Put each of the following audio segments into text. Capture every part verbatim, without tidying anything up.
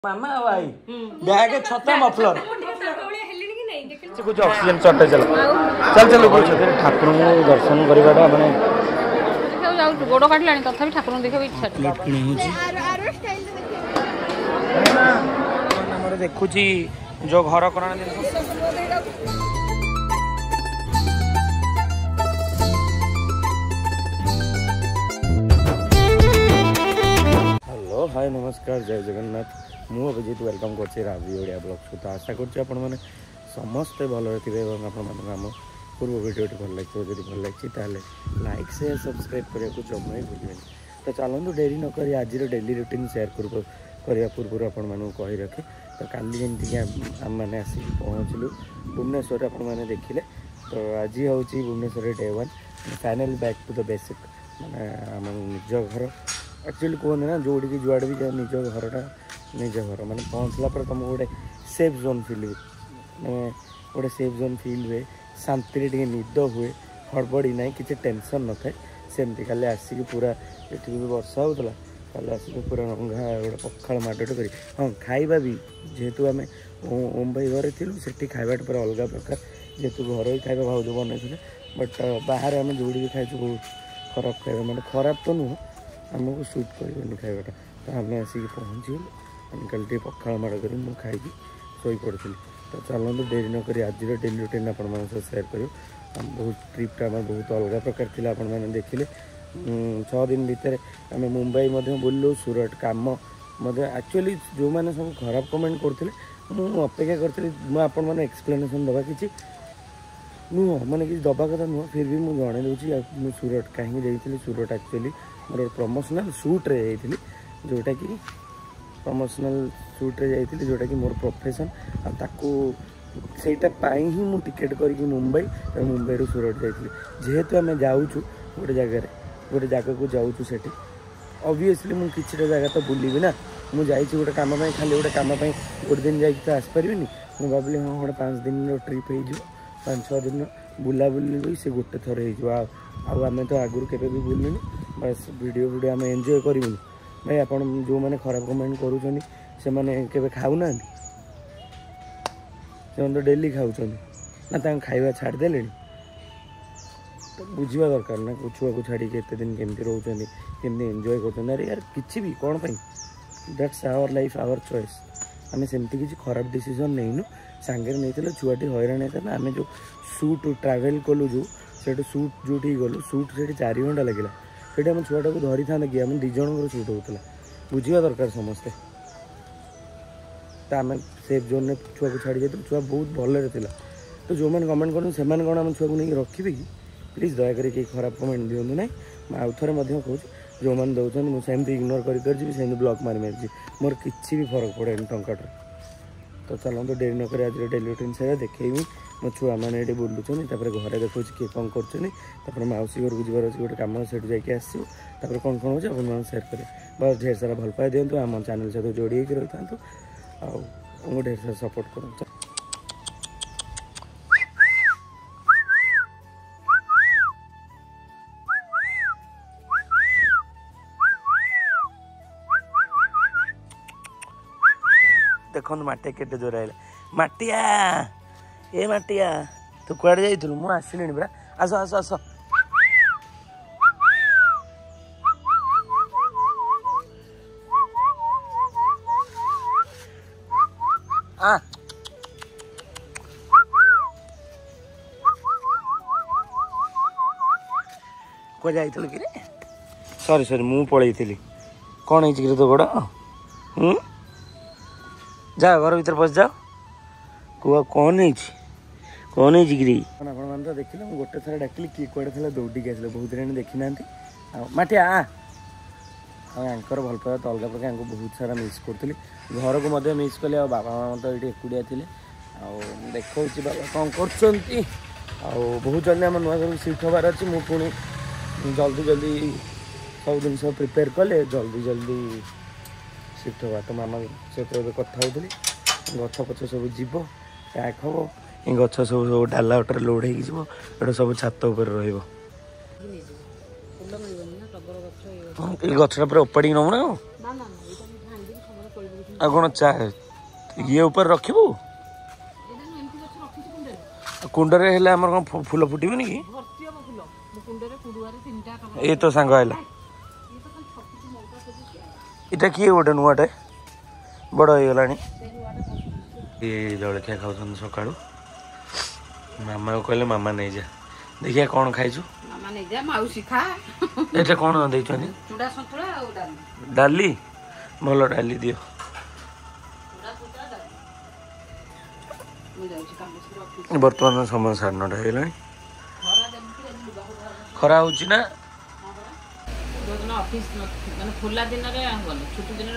मामा भाई बैग छता मफलर कुछ ऑक्सीजन शॉर्टेज चल चल चल कुछ ठाकुर दर्शन करवाटा माने जाऊ गोड़ काटलानी तथा भी ठाकुर देखा इच्छा हमर देखुची जो घर करण हेलो हाय नमस्कार जय जगन्नाथ मु अभिजीत वेलकम कर रावी ओडिया ब्लॉग तो आशा कर समस्ते भल थे आम पूर्व वीडियो भल लगे जब भल लगी लाइक शेयर सब्सक्राइब करने को जमा ही भूलें तो चलते डेरी नक आज डेली रुटीन शेयर करने पूर्व आपण कही रखे तो काली जमी आम मैंने आसिक पहुँचलु भुवनेश्वर आपण मैंने देखिले तो आज हूँ Bhubaneswar day one final back to the basic माने आम निज घर एक्चुअली कहते ना जोड़ी की जुआड़े भी जाए निज घरटा निज घर मैंने पहुँचला पर तुमको गोटे सेफ जोन फिल हुए मैंने गोटे सेफ जोन फिल हुए शांति टे निद हुए हड़बड़ी ना कि टेंशन न थाए सेमती खाली आसिक पूरा ये भी वर्षा होता खाली आसिक पूरा रंगा गोटे पखाड़ माडटे कर हाँ खाଇବା भी जेहेतु आम ओम भाई घर थी से खावाटा पूरा अलग प्रकार जेहेतु घर ही खावा भाज बन बट बाहर आम जोड़ी भी खाई बहुत खराब खाଇବା मतलब खराब तो नुह आमको सुट कर खावाटा तो आम आसिक पहुँचीगलु आम कल पखाड़ माड़ कर खाई शोई पड़ी तो चलते डेरी नक आज डेली रुटीन आप सेयार कर बहुत ट्रिपटा आम बहुत अलग प्रकार थी आप देखिले छः दिन भितर आम मुंबई बुलू सूरत काम एक्चुअली जो मैंने सब खराब कमेंट करते मुझे अपेक्षा करी मुझे एक्सप्लेनेसन दबा कि नुह मैंने कि दबा कथा नुह फिर भी मुझे जन दूसरी मुझे सूरत कहीं जाइए सूरत एक्चुअली मोर प्रमोशनल सुट्रे जाइए जोटा कि प्रमोशनल सुट्रे जाइए जोटा कि मोर प्रोफेशन आईटा ही मु टिकेट करके मुंबई मुंबई रू सूरत जाइए जेहेतु आम जाऊँ गोटे जगार गोटे जगह को जाऊँ से ऑब्वियसली मुझे किसी जगह तो बुलबी ना मुझे जाइए गोटे कम खाली गोटे कम गोटे दिन जाकि तो आसपारि मुझे भाविली हाँ गोटे पाँच दिन ट्रिप हो पाँच छः दिन बुला बुली भी से गोटे थर होमें तो आगुरी के बुलूनी बस वीडियो वीडियो आम एंजॉय करूँ भाई आप जो मैंने खराब कमेंट करूँ से मैंने खाऊना से तो डेली खाऊँ ना खाଇବା छाड़देले तो बुझा दरकार ना छुआ को छाड़ी एत दिन केमती रोचे केमती एंजॉय कर अरे यार किसी भी कौन पाई that's our life our choice आम सेमती किसी खराब डिसीजन नहीं सांगे नहीं छुआटी हईराण होता ना आम जो सुट ट्रावेल कलु जो से सुट जो गलु सुट से चार घंटा लगे से आम छुआटा को धरी था कि आम दिज सुट होता बुझा दरकार समस्ते तो आम सेफ जोन में छुआ को छाड़ी जाते छुआ बहुत भलरे था तो जो मैंने कमेंट कर कौन आम छुआ को नहीं रखिए कि प्लीज दयाकोरी कहीं खराब कमेंट दिखाँ ना आउ थे कहूँ जो मैंने दौरान मुझे सेमती इग्नोर कर ब्लॉक मारी मारी मोर किसी भी फरक पड़े टंकाटर तो चलते डेरी नक आज डेली रुटीन से देखी मो छुआ मैंने ये बुलूँ घरे देखो किए कौन कर मौसी घर को जबार अच्छे गोटे कम से जाकि आसपर कौन कौन हो सेयार करें बस ढेर सारा भल पाए दिंतु आम चैनल सहित जोड़ी होकर रही था आमको ढेर सारा सपोर्ट करूँ देखो मटिया केटे जोर आए मटिया ए मटिया तू कड़े जाइलु मुझे आसली परा आस आस आस आ को जाइलु कि सॉरी सॉरी मु पलई थी कौन है तो गोड़ हम्म जा घर भर पस जाओ कह कौन है कौन है गिरी आप देखिए मुझे गोटे थर डाकिली किए कड़े था दौड़ी आस बहुत दिन देखी ना मटिया आंकर भल पाया तो अलग प्रकार बहुत सारा मिस करी घर को मिस कले बाबा मामा तो ये एकुटिया थे देखा बाबा कौन कर बहुत जल्दी आम नुआ घर सिफ्ट हबार अच्छी मुझे पुणी जल्दी जल्दी सब जिन प्रिपेयर कले जल्दी जल्दी सिफ्ट हवा तो मामा सहित कथा होती गछ पछ सब जीव पैक हम ये गछ सब सब डाला उठे लोड हो सब छात उपर रही गछटा पूरा उपाड़ी नौ ना आ कौन चा ये ऊपर रखिबू कुंडरे हेले हमर कौन फूल फुटिबनी कि ये तो सांग आइला इटा किए गोटे नुआटे बड़ हो गलानी ये जलखिया खाऊन सका मामा को कहले मामा नहीं जा देखिए कौन खाइछु मामा नहीं जा माउसी खा एटा कौन देइछनी चूड़ा सतुळा आ डाली डाली भलो डाली दियो बर्तमान समय साढ़े नौटा हो खरा हो फुला दिन छुट्टी दिन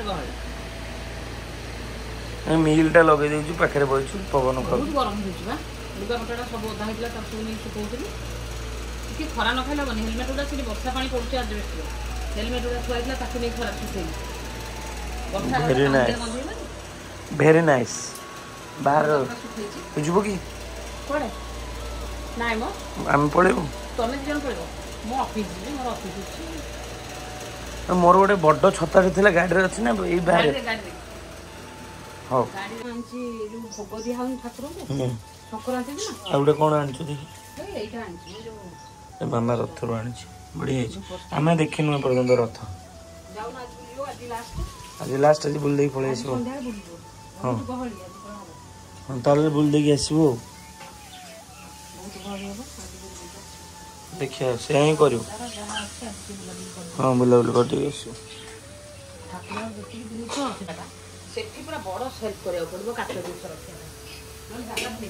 मिलटा लगे देछु पाखरे बइछु पवन खाउ बहुत गरम होइछ बा लुगा पटाटा सब ओदा हेतला त सब नहीं सुकौतली कि खरा न खाइला बनी हेलमेट उडा सिली वर्षा पानी पड़ुछ आज बेस्ट हेलमेट उडा थुआइला ताकि नहीं खरा सुकई वर्षा वेरी नाइस वेरी नाइस बाहर बुझबो कि कोडे नाइ मो हम पळेबो तमे जन पळेबो मो ऑफिस जे मोर ऑफिस अछि मोर गोटे बड्ड छताटे थिला गाड़ी रे अछि ना एई बाहर हो गाड़ी आंची जो भोग दिया हम ठाकुर को संक्रांति दिन आ गोटे कोन आनछु देखि एइटा आंची जो ए मामा रथ रो आनछि बढ़िया अछि हमें देखिनु पर्यंत रथ जाउ ना आज बुलियो आज लास्ट आज लास्ट आज बुल देई पळे आसीबो संध्या बुलियो हां बहुत गहली आज पूरा हां ताले बुल देई आसीबो बहुत गहली हो देखिया से ही करियो हां बुला बुला कर देई आसीबो ठाकुर जति दिन तो सेटा सेठी पूरा बड़ सेल्फ करे पड़बो काट दिस रखिया मन जागा नहीं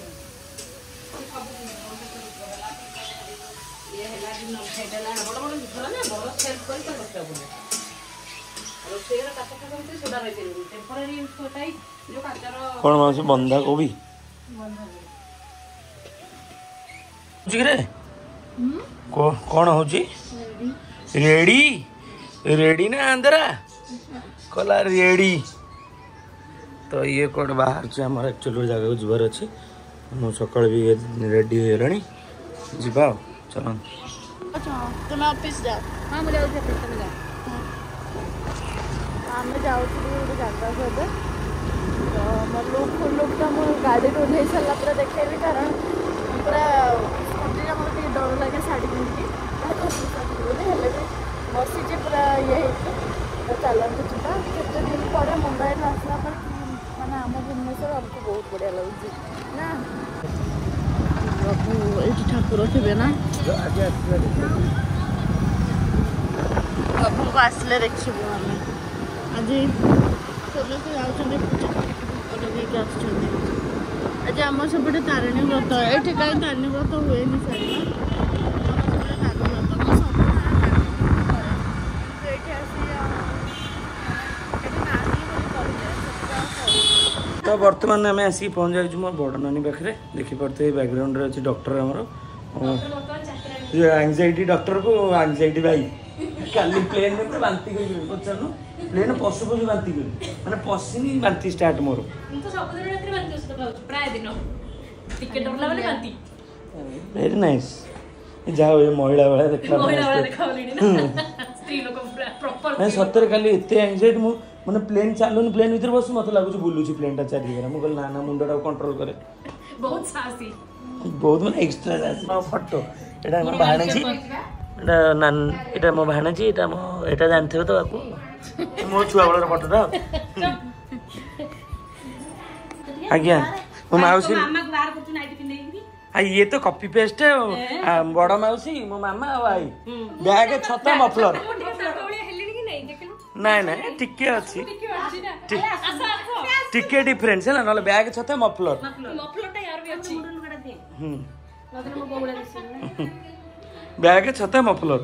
ये हला दिन सेटला बड़ बड़ दिसला ना बड़ सेल्फ कर कर रखिया बोले और शेर काट काट करते सोडा रही टेम्पररी यूज होताई जो काचर कोन माउसी बंधा कोबी बंधा जिगरे को कौन होची रेडी रेडी ना अंदरा कला रेडी तो ये कोड बाहर से हमर एक्चुअली जगह को जबर अछि मु सकाळ भी रेडी हो रानी जिबा चलो अच्छा तुम ऑफिस जाओ हां मुझे उठे तुम जा हम जाऊ छी ଗୋଟେ ଜାଗାକୁ ଏବେ ତ ମୋର ଲୋକ ଲୋକ ତ ମୋ ଗାଡ଼ିରୁ ଓହ୍ଲେଇ ସାରିଲା ପରେ ଦେଖେଇବି କାରଣ ପୁରା ସ୍କୁଟିରେ ମୋର ଟିକେ ଡର ଲାଗେ ଶାଢ଼ୀ ପିନ୍ଧିକି ହେଲେ ବି ବସିଛି ପୁରା ଇଏ ହେଇକି ତ ଚାଲନ୍ତୁ ଯିବା କେତେ ଦିନ ପରେ ମୁମ୍ବାଇରୁ ଆସିଲା ପରେ ମାନେ ଆମ ଭୁବନେଶ୍ୱର ଆମକୁ ବହୁତ ବଢ଼ିଆ ଲାଗୁଛି ନା ପ୍ରଭୁ ଏଇଠି ଠାକୁର ଥିବେ ନା ପ୍ରଭୁଙ୍କୁ ଆସିଲେ ଦେଖିବୁ ଆମେ ଆଜି ସମସ୍ତେ ଯାଉଛନ୍ତି ପୂଜା ଲଗେଇକି ଆସୁଛନ୍ତି ଆଜି ଆମର ସେପଟେ ତାରିଣୀ ବ୍ରତ ଏଇଠି କାହିଁ ତାରିଣୀ ବ୍ରତ ହୁଏନି ସାରିଲା ଆମର ସେପଟେ ତାରିଣୀ ବ୍ରତ ମୁଁ ସବୁ ଏଇଠି ଆସି ଏଠି ନାହିଁ ବୋଲି କହିଲେ तो बर्तमान आम आसिक पहुँच जाऊँ मोर बड़ नानी पाखे देखिपे बैकग्राउंड अच्छे डॉक्टर आमर एंजाइटी डॉक्टर को एंजाइटी भाई काली प्लेन में बांति पचार प्लेन पशु पशु बांति कर मैंने पशिनी बांति स्टार्ट मोर वेरी नाइस जाओ ये महिला वाला देखा सतरे खाली एते एंजाइटी मु मैंने प्लेन चलुन प्लेन भीतर बस मत लगुच बुलूची प्लेन टा चारिगर मुझे ना ना मुंडा कंट्रोल करे बहुत साहसी बहुत मैंने एक्स्ट्रा साहसी फोटो एटा हम भाणेजी एटा नान एटा मो भाणेजी एटा मो एटा जानथिबे तो आपको मो छुआ बळर फोटोटा आज्ञा मो माउसी मामा को बाहर करछु नाइट पिन देई आ ये तो कॉपी पेस्ट है बड़ माउसी मो मामा भाई बैग छता मफलर नाइ नाइ टिके अछि टिके डिफरेंस है ना नले बैग छते मफलर मफलरटा यार भी अछि मुंडन दे हम नदरे मो बोगुडा दिस बैग छते मफलर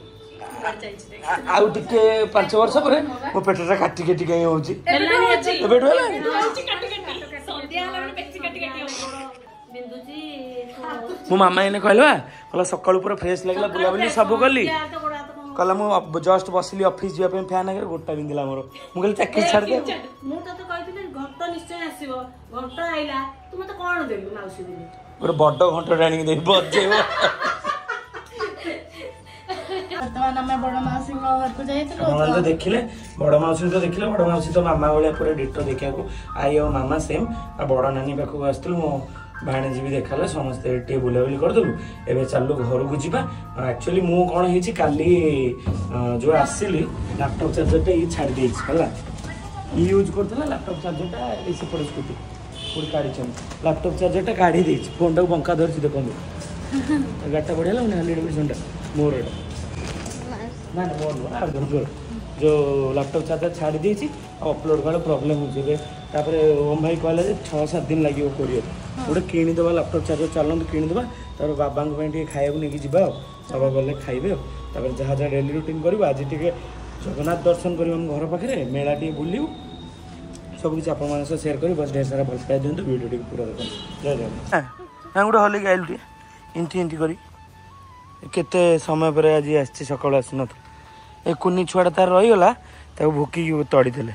आउ टिके पाँच वर्ष पर मो पेटटा काटी काटी गई होची बेट होला काटी काटी संध्या होला पेची काटी काटी बिंदुजी मो मामा इने कहलवा कहला सकाळ पूरा फ्रेश लागला बुला बुली सब करली कहला मु जस्ट बसली ऑफिस जिया पे फैन आगे गोटा बिंदिला मोर मु कहली चाकरी छाड़ दे मु त तो कहथिले घंटा निश्चय आसीबो घंटा आइला तू मते कोन देलु माउसी दिले गोटे बड्ड घंटा टाणी दे बजेबो बर्तमान आम बड़ मौसी घर को जाइए आप तो देखिले बड़ मौसी तो देखिले बड़ मौसी तो मामा भाया पूरा डिटो देखा आई और मामा सेम आ बड़ नानी पाखक आसलु मो भाणीजी भी देखा समस्ते टे बुलाबुली करदेलु एवं चलु घर को जावा एक्चुअली मु कौन है काली जो आसली लैपटॉप चार्जरटा ये छाड़ दे ये यूज करता लैपटॉप चार्जरटा सेपटे स्कूटी पूरी काढ़ी लैपटॉप चार्जरटा काढ़ी दे फोन टाक बंका धरती देखो गाड़टा बढ़िया लगुन हंड्रेड परसेंट मोर ना ना मोर जो लैपटॉप चार्जर छाड़ी देती अपलोड कला प्रोब्लेम होपर ओम भाई कहला छः सात दिन लगे करियर गोटे किणीदे लैपटॉप चार्जर चलते किणीदे तर बाबा खाया नहीं जावा बाबा गले खाइबे तापर जहाँ जहाँ डेली रुटीन कर आज टे जगन्नाथ दर्शन कर घर पाखे मेला टे बुलू सब किसी आप सेयार कर ढेर सारा भल पाई दिखाँ वीडियो टी पूरा देख जय जगन्नाथ गोटे हल आइलु टे इंटी इंटी कर केते समय पर आज आसी सकाल आस न ए कुनी छुआटा तार रहीगला भूकिकी तड़ी देले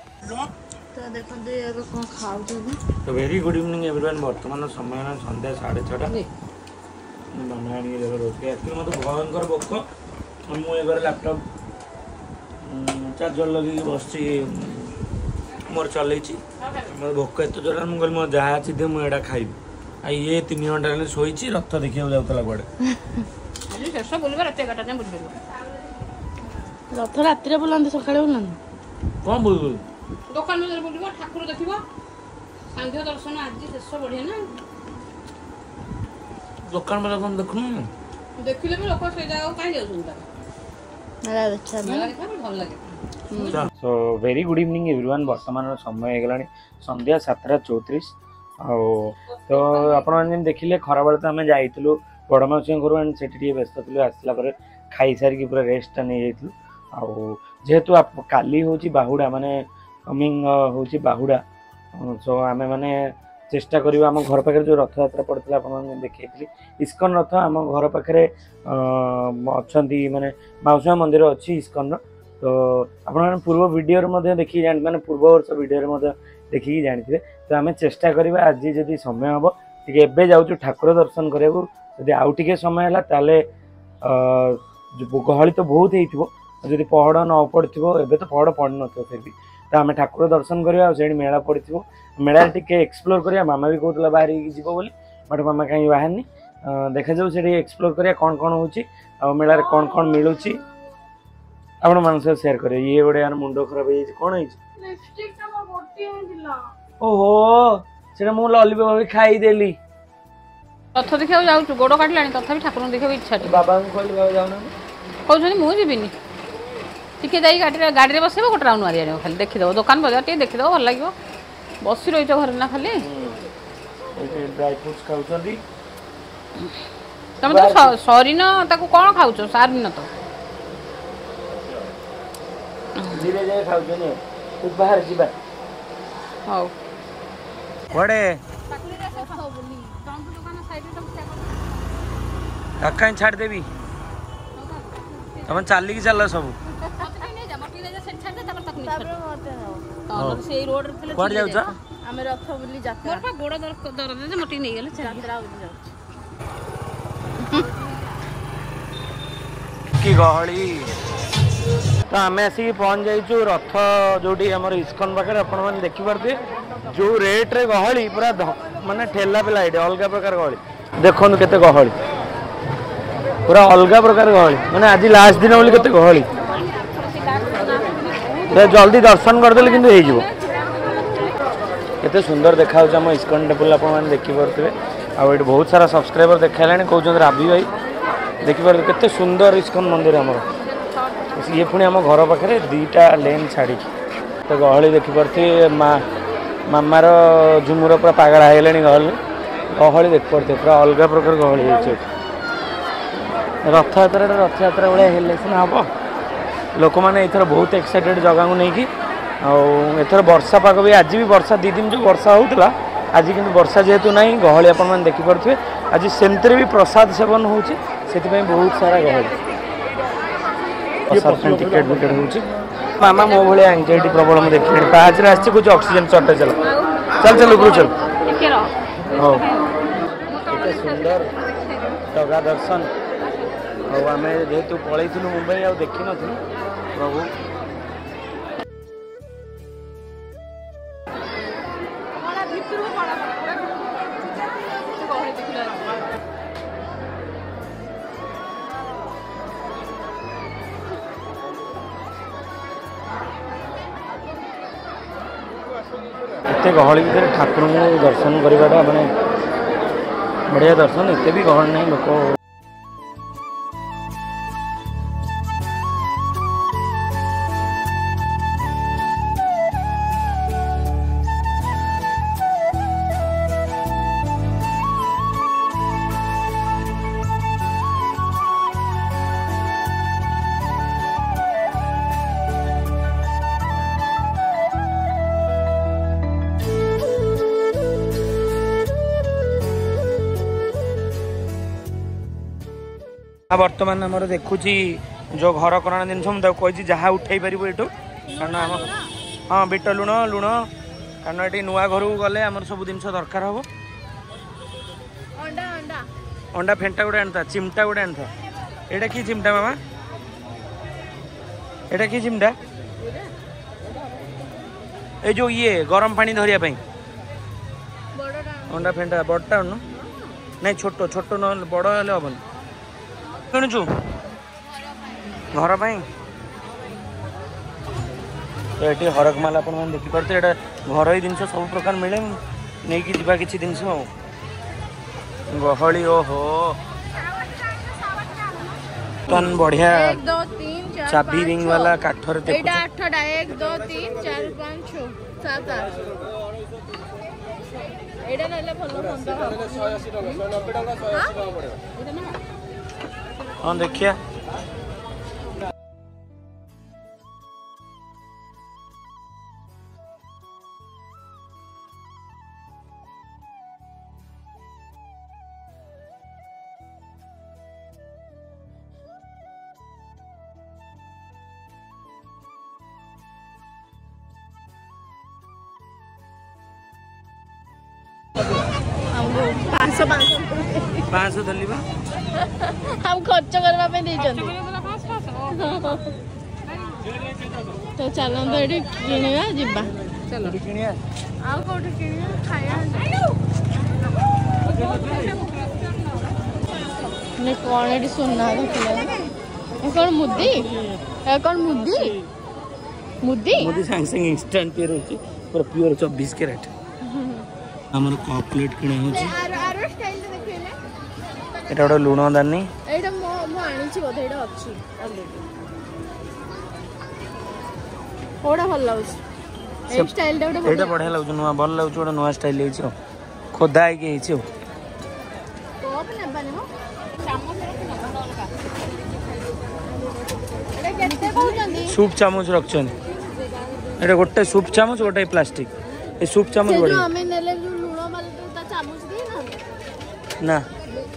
तो वेरी गुड इवनिंग एवरीवन वर्तमान समय ना संध्या साढ़े छटा मामा रोके आसली मत भयंकर भोक मुझे लैपटॉप चार्जर लगे बस मोर चल भोक एत जोर मुझे मो जहाँ अच्छी दे मुझे खाइबी आ ये तीन घंटा शोची रथ देखा जाऊला कड़े रथ रात बुलाते सकाଳେ बुलाते कौन बोल दुकान बजार बुलवा ठाकुर देखिब सांध्य दर्शन आज शेष बढ़िया ना दुकान बजार कौन देखुन देखिले भी लोक से जगह कहीं जाउछन मेला देखा मेला देखा भल लगे so very good evening everyone वर्तमान समय हो संध्या सातटा चौतीस आ तो आपने देखिले खरा बेले तो आम जाइलु बड़ मौसी घर एंड से व्यस्त थी आसला खाई सारिकी पूरा रेस्ट नहीं जाइलु आेतु काली हूँ बाहुड़ा माने कमिंग हूँ बाहुड़ा सो आम मैंने चेष्टा करिबा आम घर पाखे जो रथ यात्रा पड़ता आपने देखी इस्कन रथ आम घर पाखे अच्छा माने मौसी मंदिर अच्छी इस्कन तो आप पूर्व वीडियो देखी जान माने पूर्व वर्ष वीडियो देखिकी जानी तो आम चेष्टा करिबा आज जदि समय हम टे जाऊँ ठाकुर दर्शन करने जदि आउ टे समय है ताले गहली तो बहुत हो जदि पहड़ न पड़े एवं तो पहड़ पड़ न फिर भी तो आम ठाकुर दर्शन करवा से मेला पड़ी मेला टे एक्सप्लोर करा मामा भी कहला बाहर जीव बोली बट मामा कहीं बाहरनी देखा जाऊ से एक्सप्लोर करा कौन कौन हो मेला कौन कौन मिलूँ आपण मान सेयार कर ये गोटे यार मुंड खराब हो कौन ओहो से मुझे लॉलीपॉप खाईदेली रथ देखा जाऊँ गोड़ काटला तथा ठाकुर देखा इच्छा बाबा को कहली जाऊना कहते मुझे जीविनी टिके जाई गाड़ी गाड़ी बस गोटे राउंड मारी आने खाली देखीद दुकान बजार टे देखीद भल लगे बसी रही घर ना खाली ड्राई फ्रूट्स खाऊँ तुम तो सरीन ताको कौन खाऊच सारिन तो धीरे धीरे खाऊ बाहर जीवा हाँ कड़े कहीं छाड़ देवी तुम चलिकी चल सब कि गहली तो आम आसिक पहुँच जाइचु रथ जो इस्कन पाखे आपण मैंने देखिपे जो रेट रे गहली पूरा माने ठेला पेला ये अलग प्रकार गहली देखो केते गहली पूरा अलग प्रकार गहली माने आज लास्ट दिन बोली केते गहली जल्दी दर्शन करदे कि केते सुंदर देखा आम इस्कन टेम्पल आप देखिपे आठ बहुत सारा सब्सक्राइबर देखा कहते राबी भाई देखिपारे केते सुंदर इस्कन मंदिर आमर ये पुणी आम घर पाखे दीटा लेन छाड़ी तो गहली देखिपे माँ मामार झुमुर पूरा पागला है गहली गहली देखिपे पूरा अलग प्रकार गहली रथ यात्रा रथ यात्रा भाया हेल्ले सीना हम लोक मैंने एथर बहुत एक्साइटेड जगह को लेकिन आथर वर्षा पाग भी आज भी वर्षा दी दिन जो वर्षा होता आज कि वर्षा जेहेतु ना गहली आप देखिपे आज सेमती भी प्रसाद सेवन हो बहुत सारा गहली प्रसाद टिकेट विकेट हो मामा मो भाई एंजाइटी प्रबल मुझे देखिए पाँच आसी कुछ ऑक्सीजन सर्टेज चल चल चल उपरू चल सुंदर जगह दर्शन ଆଉ ଆମେ ଯେହେତୁ ପଳେଇଥିଲୁ ମୁମ୍ବାଇ ଆଉ ଦେଖିନଥିଲୁ ପ୍ରଭୁ एते गहली भितर ठाकुर को दर्शन करवाटा माने बढ़िया दर्शन एते भी गहल नहीं लोक बर्तमान आम देखुची जो घर करण जिन मुझे कही जहाँ उठे पार यू कारण आम हाँ बिट लुण लुण कारण ये नुआ घर को गले आम सब जिन दरकार हम अंडा फेंटा गोटे आनी चिमटा गोटे आनी एटा कि चिमटा मामा एटा कि चिमटा ये जो ये गरम पानी धरिया अंडा फेंटा बड़टा अनु नहीं छोट छोट न बड़ हेले हेन किणुचु घर पाई तो ये हरकमाल आप देखिपे यहाँ घर जिन सब प्रकार मिले नहीं कि जीवा किसी जिन गहली ओहो तन बढ़िया चाबी रिंग वाला काठर एक दो तीन चार पाँच छः सात आठ हाँ देखिए पाँच सौ पाँच सौ दली हम खर्च करवा पे तो चलो तो ये किणवा जीवा चलो आउ कोठी किणवा खाया ने कौन एडी सुनना देखला ए कौन मुद्दी ए कौन मुद्दी मुद्दी मुद्दी संग संग इंस्टेंट पे रहची पर प्योर चौबीस कैरेट हमर कॉपलेट किणे होची आरो आरो स्टाइल देखिले एटा ओडा लुण दानी एटा मो मो आनी छी बोधे एटा अछि ऑलरेडी ओडा भल लाउछ ए स्टाइल टा ओडा एटा बढ़िया लाउछ नुवा भल लाउछ ओडा नुवा स्टाइल हेछि खोदा आइ के हेछि कोप ने बने हो चामच रखना एटा केते कहउछंदी सूप चामच रखछन एटा गोटे सूप चामच गोटे प्लास्टिक ए सूप चामच बड़ी जो हमें नेले लुण वाला ता चामच दी ना ना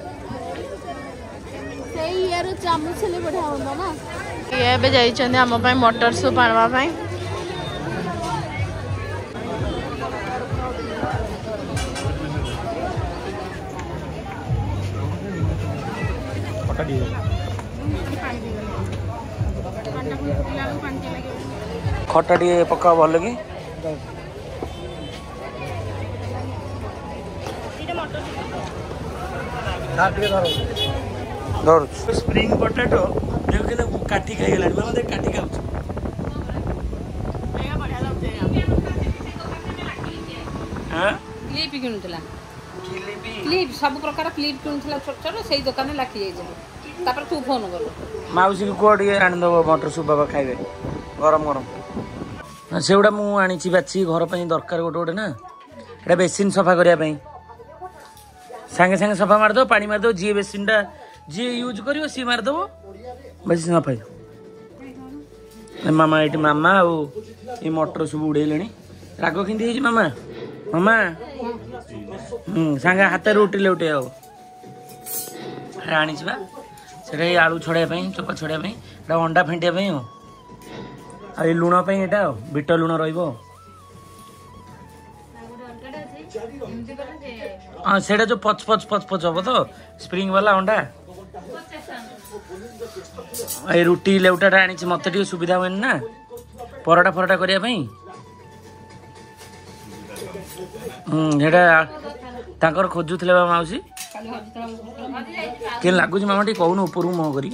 सेई यार चामच ले बढ़िया होंदा ना ये बे जाई चंदे हम पय मटर सूप आनवा पय पटा दिए खटा दिए पक्का भल लगी धर स्प्रिंग पोटैटो देखो कि काटी खाई गला मैं काटी खाऊ क्लिप किणुला क्लिप सब प्रकार क्लिप किणुला छोट छोट से दुकान लाखी जाइए तू फोन कर माउसी को कोड ये आन दबो मटर सूप बाबा खाइबे गरम गरम सेगुड़ा मु आनी बाची घर पर दरकार गोटे गोटे ना एटा बेसिन सफा करने सांगे सांगे सफा मारद पानी मारद जी बेसिन टा जी यूज कर सी मारद बेसिन सफा मामा ये मामा आउ ये मटर सब उड़े राग कि मामा मामा सांगे हाथ उठिले उठे आनी से आलू छड़ाई चोपा छड़ाई अंडा फेंटिया आ लुण यहाँ बिट लुण रहा हाँ से जो पच पच पच पच हम तो स्प्रिंग वाला अंडा ए रुटी लेउटाटा आनी मत टे सुविधा हुए ना परोटा फरोटा करने तांकर खोजुले बा माउसी के लगुच मामा टी कहून ऊपर मुह कर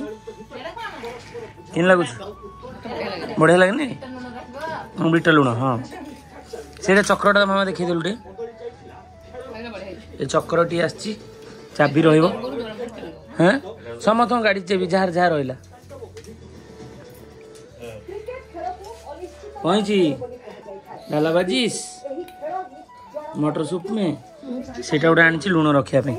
लगुच बढ़िया लगे बिट लुण हाँ से चक्रटा मामा देखी देलु टे ये चक्र टी आसी चाबी रही हाँ समस्त गाड़ी चाबी जार जार रहा कहीं डाला बाजीस मटर सूप में सेटा गोटे आनी लुण रखापी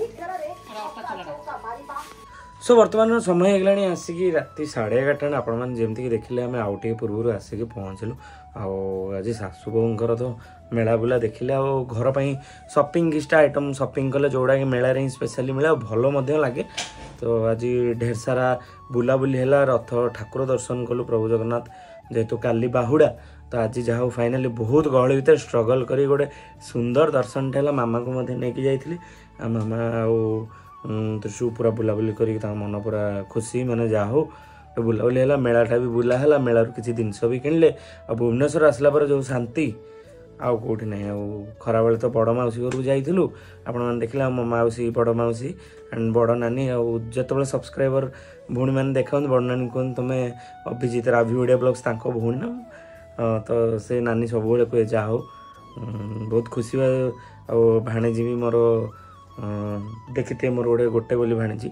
सो बर्तमान समय होगला आसिक राति साढ़े एगारटा आपण मैंने जमीक देखिले आम आउ टे पूर्व आसिक पहुँचलु आज सासू बोर तो मेला बुला देखिले आ घर पर सपिंग किस्टा आइटम सपिंग कले जोड़ा कि मेला ही स्पेशली मिले भल लगे तो आज ढेर सारा बुलाबुली है रथ ठाकुर दर्शन कलु प्रभु जगन्नाथ जेहेतु काली बाहुड़ा तो आज जहाँ फाइनाली बहुत गहली भर स्ट्रगल कर गोटे सुंदर दर्शन है मामा को नहीं जाइली मामा आउ पूरा बुलाबुली कर मन पूरा खुशी मैंने जहा हो बुलाबुली है मेलाटा भी बुला है मेलू किसी जिनस भी किणले आ भुवनेश्वर आसला पर जो शांति आउ कौटी ना खरा बेले तो बड़ मौसी घर को जाइलु आपण मैंने देखिले मो मौसी बड़ मौसी एंड बड़ नानी आउ जिते सब्सक्राइबर भौणी मैंने देखा बड़ नानी कहते तुम्हें अभिजीत रावी ओडिया ब्लॉग्स तांको भौणी ना तो से नानी सब कहे जा हो बहुत खुशी आ भाणीजी भी मोर देखी मोर गोटे गोटे बोली भाणीजी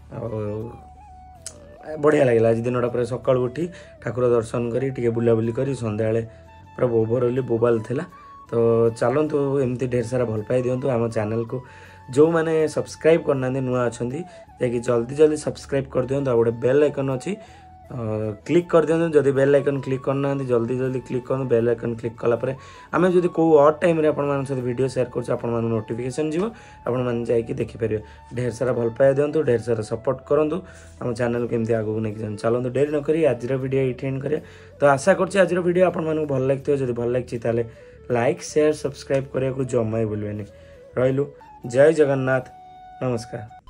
बढ़िया लगे आज दिन पर सकाल उठी ठाकुर दर्शन करी टे बुलाबुली करी संध्या पूरा ओभरअली बोबाल थिला तो चलतु एमती ढेर सारा भल पाई दिंतु आम चैनल को जो मैंने सब्सक्राइब करना नुआ अच्छा जैकि जल्दी जल्दी सब्सक्राइब कर दिंतु आ गोटे बेल आइकन अच्छी क्लिक कर दिंतु जदि बेल आइकन क्लिक करना जल्दी जल्दी क्लिक कर बेल आइकन क्लिक कलापर आम जो कौ अड टाइम सहित वीडियो शेयर कर नोटिफिकेशन जीव आपण जाकि देखिपारे ढेर सारा भल पाई दिंतु ढेर सारा सपोर्ट करूँ आम चैनल केमती आगू नहीं चलते डेरी नक आज वीडियो ये एंड करें तो आशा कर आज वीडियो आपको भल लगे जब भल लगी लाइक शेयर सब्सक्राइब करने को जमा ही भूलें रही जय जगन्नाथ नमस्कार।